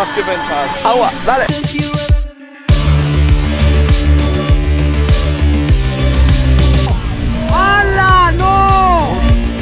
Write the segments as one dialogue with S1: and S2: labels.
S1: más que pensar. ¡Agua! ¡Dale! ¡Hala! ¡No!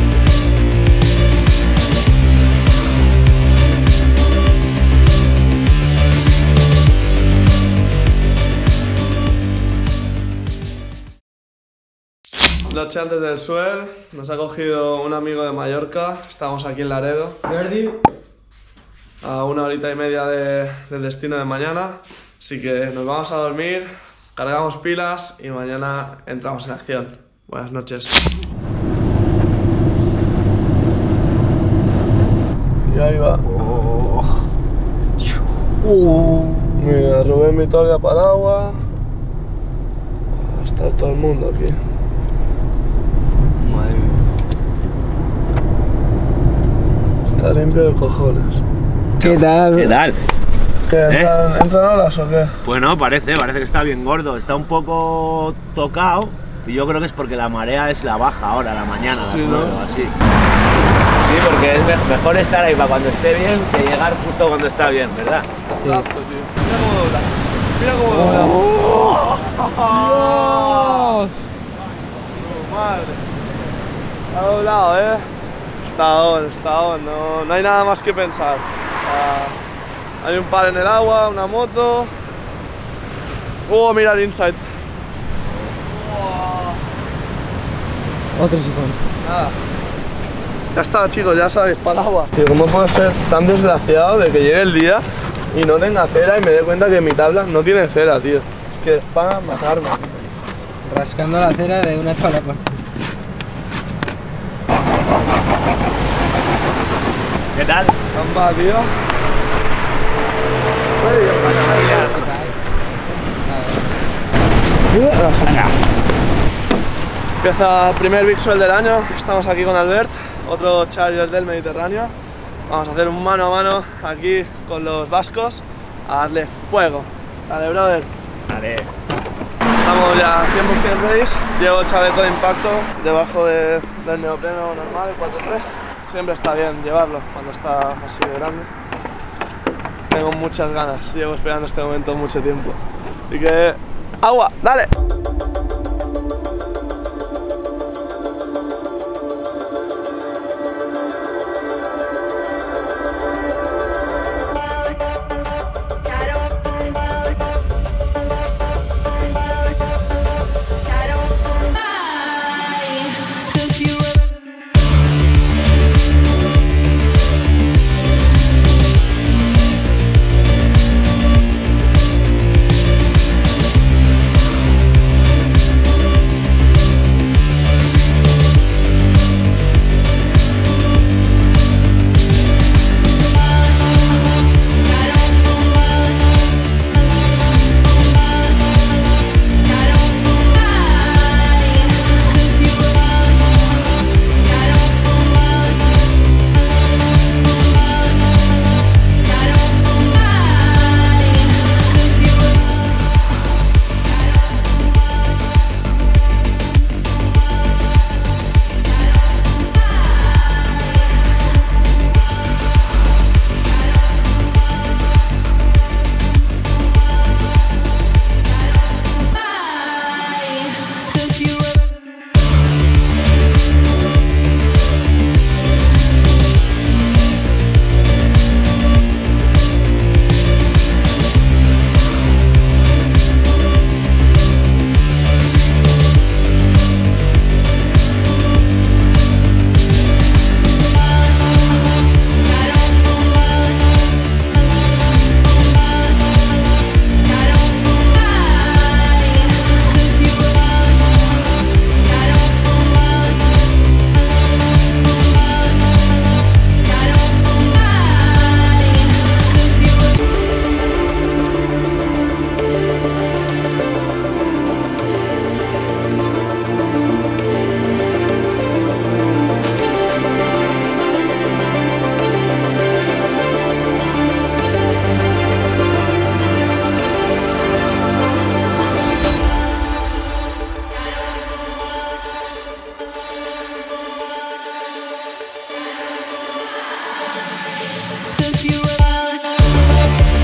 S1: Noche antes del suel, nos ha cogido un amigo de Mallorca, estamos aquí en Laredo. Verdi. A 1 horita y media del destino de mañana, así que nos vamos a dormir, cargamos pilas y mañana entramos en acción. Buenas noches. Y ahí va. Mira, Rubén Vitoria para el agua. Va a estar todo el mundo aquí.
S2: Madre mía.
S1: Está limpio de cojones.
S2: ¿Qué tal?
S3: ¿Qué tal?
S1: ¿Qué? ¿Entran olas o qué?
S3: Bueno, parece que está bien gordo, está un poco tocado y yo creo que es porque la marea es la baja ahora, la mañana,
S1: sí,
S3: ¿no?
S1: ¿no?
S3: Así. Sí, porque es mejor estar ahí para cuando esté bien que llegar justo cuando está bien, ¿verdad?
S1: Exacto, tío. Mira cómo dobla. Mira cómo dobla. ¡Dios! ¡Oh, madre! Ha doblado, Está on, no hay nada más que pensar. Hay un par en el agua, una moto. Oh, mira el inside.
S2: Otro sifón.
S1: Nada. Ya está, chicos, ya sabéis, para el agua. Tío, ¿cómo puedo ser tan desgraciado de que llegue el día y no tenga cera y me dé cuenta que mi tabla no tiene cera, tío? Es que es para matarme.
S2: Rascando la cera de una tabla por.
S3: ¿Qué tal?
S1: Amba, tío. Empieza el primer Big Swell del año. Estamos aquí con Albert, otro Charger del Mediterráneo. Vamos a hacer un mano a mano aquí con los vascos a darle fuego. Dale, brother.
S3: Vale.
S1: Estamos ya 100% ready. Llevo el chaleco de impacto debajo del neopreno normal, el 4.3. Siempre está bien llevarlo cuando está así de grande. Tengo muchas ganas, llevo esperando este momento mucho tiempo. Así que, ¡agua! ¡Dale!
S4: Since you were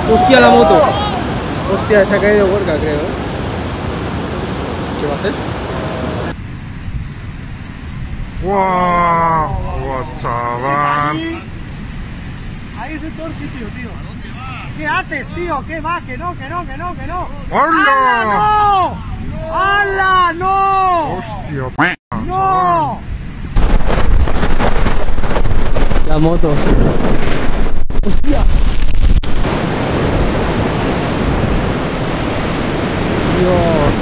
S2: Hostia, la moto. Hostia, se ha caído Gorka, creo, ¿eh?
S1: ¿Qué va a hacer?
S4: ¡Wow! ¡Chaval!
S5: Ahí es el peor sitio, tío. ¿Qué haces, tío? ¿Qué va? Que no, que no, que no, que no.
S4: ¡Hala!
S5: ¡No! ¡Hala! ¡No!
S4: ¡Hostia!
S5: ¡No!
S2: La moto. Hostia. Dios.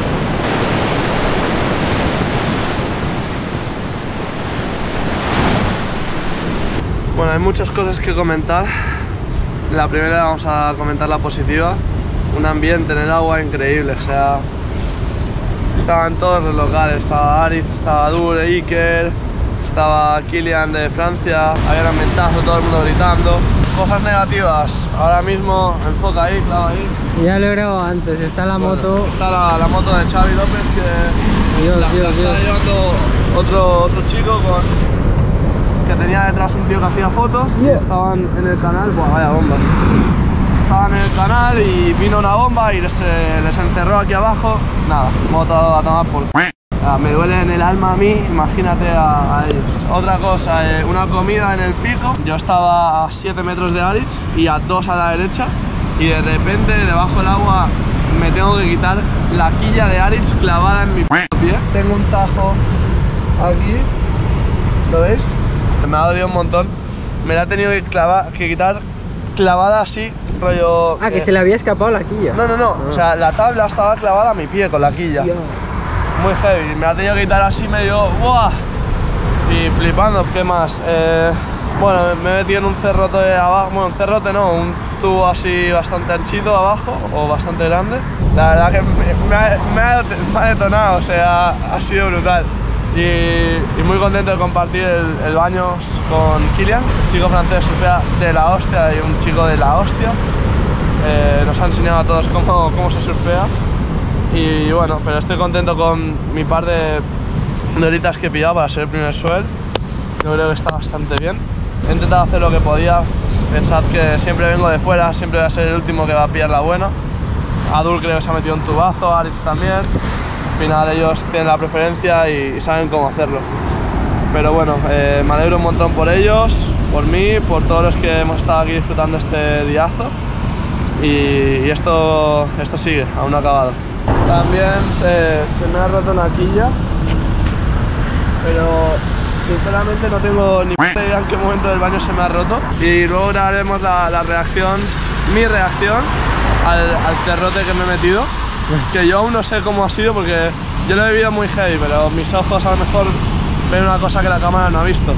S1: Bueno, hay muchas cosas que comentar. La primera vamos a comentar la positiva. Un ambiente en el agua increíble, o sea, estaban todos los locales, estaba Aritz, estaba Dure, Iker, estaba Kilian de Francia, había un ambientazo, todo el mundo gritando. Cosas negativas, ahora mismo, enfoca ahí, claro ahí.
S2: Ya lo he grabado antes, está la moto.
S1: Está la moto de Xavi López que
S2: Dios,
S1: la
S2: Dios,
S1: está
S2: Dios.
S1: llevando otro chico que tenía detrás un tío que hacía fotos y estaban en el canal, buah, vaya bombas. Estaban en el canal y vino una bomba y les encerró aquí abajo. Nada, moto a tomar por me duele en el alma a mí, imagínate a ellos. Otra cosa, una comida en el pico. Yo estaba a 7 metros de Aritz y a 2 a la derecha y de repente debajo del agua me tengo que quitar la quilla de Aritz clavada en mi pie. Tengo un tajo aquí, ¿lo veis? Me ha dolido un montón. Me la he tenido que quitar clavada así, rollo...
S2: Ah, que se le había escapado la quilla.
S1: No, o sea, la tabla estaba clavada a mi pie con la quilla.
S2: Tío.
S1: Muy heavy, me la he tenido que quitar así medio... ¡Buah! Y flipando, ¿qué más? Bueno, me he metido en un cerrote de abajo, bueno, un cerrote no, un tubo así bastante anchito abajo, o bastante grande. La verdad que me ha detonado, o sea, ha sido brutal. Y muy contento de compartir el baño con Kilian, un chico francés surfea de la hostia y un chico de la hostia. Nos ha enseñado a todos cómo se surfea. Y bueno, pero estoy contento con mi par de horitas que he pillado para ser el primer swell. Yo creo que está bastante bien. He intentado hacer lo que podía. Pensad que siempre vengo de fuera, siempre voy a ser el último que va a pillar la buena. Adul creo que se ha metido un tubazo, Aritz también. Al final ellos tienen la preferencia y saben cómo hacerlo. Pero bueno, me alegro un montón por ellos, por mí, por todos los que hemos estado aquí disfrutando este diazo. Y esto sigue, aún no ha acabado. También se me ha roto una quilla, pero sinceramente no tengo ni idea en qué momento del baño se me ha roto. Y luego grabaremos mi reacción al cerrote que me he metido, que yo aún no sé cómo ha sido porque yo lo he vivido muy heavy, pero mis ojos a lo mejor ven una cosa que la cámara no ha visto.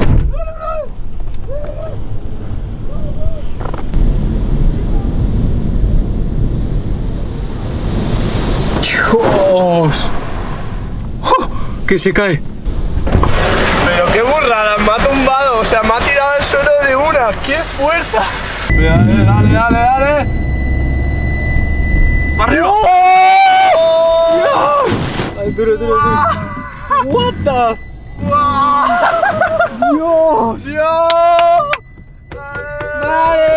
S2: ¡Dios! ¡Oh! ¡Que se cae!
S1: Pero qué burrada, me ha tumbado, o sea, me ha tirado al suelo de una, ¡qué fuerza! Dale. ¡Para arriba! ¡Oh!
S2: Ay, duro.
S1: What the fuck? Dios. Dale.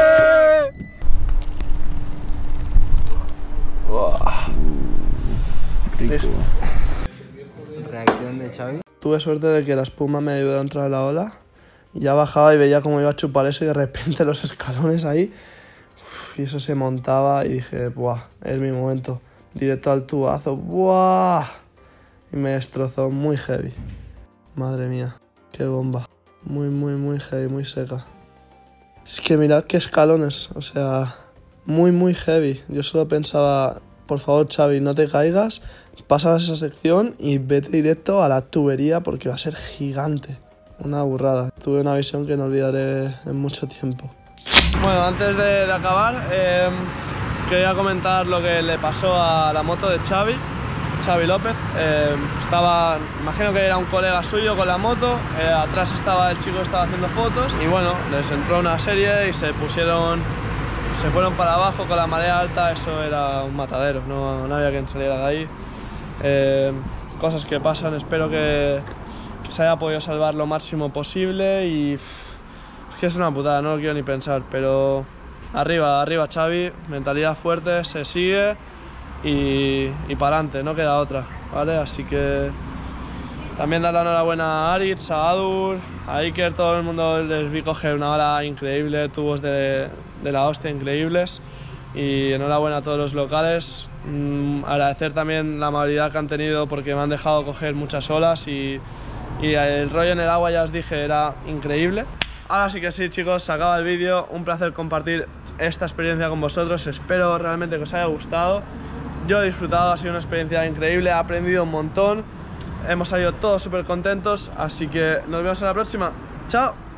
S1: Listo.
S2: Reacción de Xavi.
S1: Tuve suerte de que la espuma me ayudó a entrar a la ola. Y ya bajaba y veía cómo iba a chupar eso y de repente los escalones ahí. Y eso se montaba y dije, buah, es mi momento. Directo al tubazo, buah. Y me destrozó muy heavy. Madre mía, qué bomba. Muy heavy, muy seca. Es que mirad qué escalones, o sea, muy heavy. Yo solo pensaba, por favor Xavi, no te caigas, pasas esa sección y vete directo a la tubería porque va a ser gigante. Una burrada. Tuve una visión que no olvidaré en mucho tiempo. Bueno, antes de acabar, quería comentar lo que le pasó a la moto de Xavi López. Imagino que era un colega suyo con la moto, atrás estaba el chico que estaba haciendo fotos y bueno, les entró una serie y se fueron para abajo con la marea alta. Eso era un matadero, no había quien saliera de ahí. Cosas que pasan, espero que se haya podido salvar lo máximo posible y es que es una putada, no lo quiero ni pensar, pero arriba, arriba Xavi, mentalidad fuerte, se sigue y para adelante, no queda otra, ¿vale? Así que también dar la enhorabuena a Aritz, a Adur, a Iker, todo el mundo les vi coger una hora increíble, tubos de la hostia increíbles, y enhorabuena a todos los locales. Agradecer también la amabilidad que han tenido porque me han dejado coger muchas olas y el rollo en el agua, ya os dije, era increíble. Ahora sí que sí, chicos, se acaba el vídeo. Un placer compartir esta experiencia con vosotros. Espero realmente que os haya gustado. Yo he disfrutado, ha sido una experiencia increíble, he aprendido un montón. Hemos salido todos súper contentos, así que nos vemos en la próxima. ¡Chao!